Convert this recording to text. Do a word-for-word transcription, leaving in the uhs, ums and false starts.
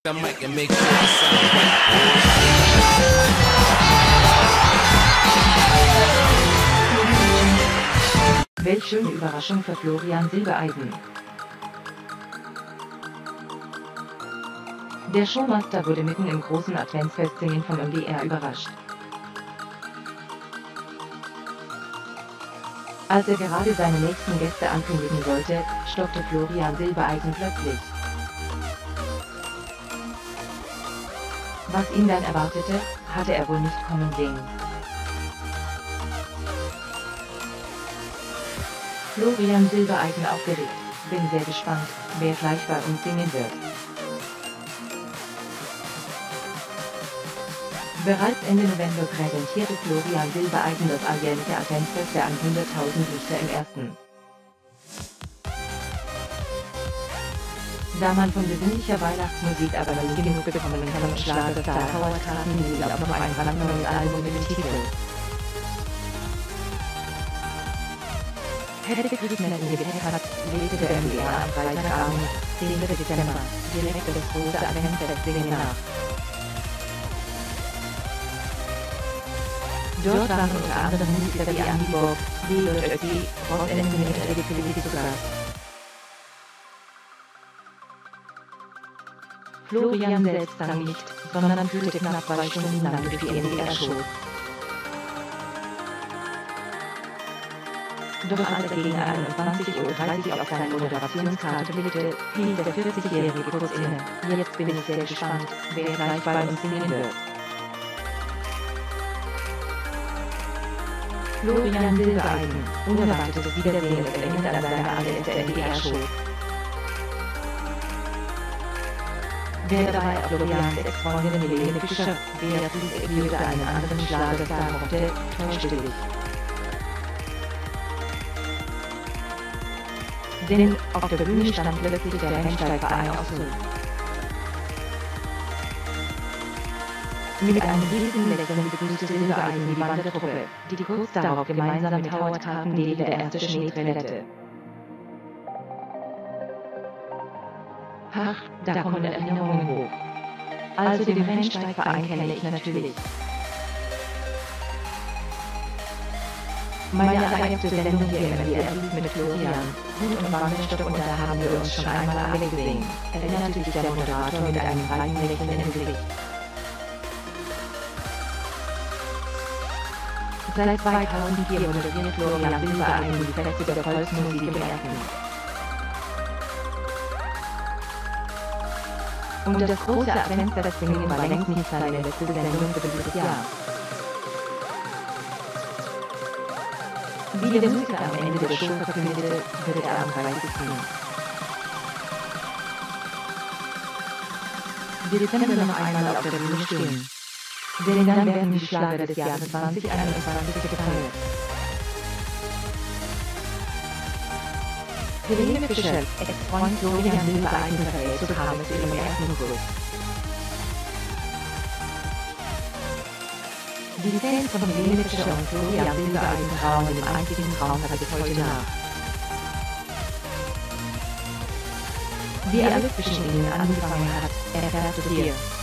I mic and make sure it sounds right, boys. Welch schöne Überraschung für Florian Silbereisen. Der Showmaster wurde mitten im großen Adventsfestsingen vom M D R überrascht. Als er gerade seine nächsten Gäste ankündigen wollte, stoppte Florian Silbereisen plötzlich. Was ihn dann erwartete, hatte er wohl nicht kommen sehen. Florian Silbereisen aufgeregt. Bin sehr gespannt, wer gleich bei uns singen wird. Bereits Ende November präsentierte Florian Silbereisen das alljährliche Adventsfest der hunderttausend Lichter im ersten. Da man von besinnlicher Weihnachtsmusik aber nie genug bekommen kann und Schlagerstar Howard Carpendale auch noch ein brandneues Album mit dem Titel Hätte Christmas in Gepäck hat, legte der M D R am Freitagabend, zehnten Dezember, direkt das große Adventsfest-Singen nach. Dort waren unter anderem Musiker wie Andy Borg, D J Ötzi, Ross Enslin und Eddie Philippi zu Gast. Florian selbst sang nicht, sondern führte knapp zwei Stunden lang durch die M D R-Show. Doch als er gegen einundzwanzig Uhr dreißig auf seine Moderationskarte blickte, hielt der vierzigjährige kurz inne. Jetzt bin ich sehr gespannt, wer gleich bei uns singen wird. Florian Silbereisen, unerwartetes Wiedersehen ist erinnert an seine allererste M D R-Show. Wer dabei auf Florians Ex-Freundin Helene Fischer, Beatrice Egli oder einen anderen Schlagerstar mochte, täuschte sich. Denn auf der Bühne stand plötzlich der Rennsteigverein aus Sylt. Mit einem riesigen Lächeln begrüßte Silbereisen die Wandertruppe, die kurz darauf gemeinsam mit Howard Carpendale der erste Schnee trällerte. Ach, da kommen Erinnerungen hoch. Also den Rennsteigverein kenne ich natürlich. Meine allererste Sendung hier im M D R lief mit Florian, Hut und Wanderstock, und da haben wir uns schon einmal alle gesehen, erinnerte sich der Moderator mit einem breiten Lächeln im Gesicht. Seit zweitausendvier moderiert Florian Silbereisen die Feste der Volksmusik im ersten. Und das große Adventsfest-Singen war längst nicht seine letzte Sendung für dieses Jahr. Wie der Musiker am Ende der Show verkündete, wird er am dreißigsten Dezember noch einmal auf der Bühne stehen. Denn dann werden die Schlager des Jahres zwanzig einundzwanzig gefeiert. Helene Fischer, Ex-Freund Florian Silbereisen, verrät, so kam es zu ihrem ersten Kuss. Die Fans von Helene Fischer und Florian Silbereisen trauen dem einzigen Traumhaft bis heute nach. Wie alles zwischen ihnen angefangen hat, erfährst du hier.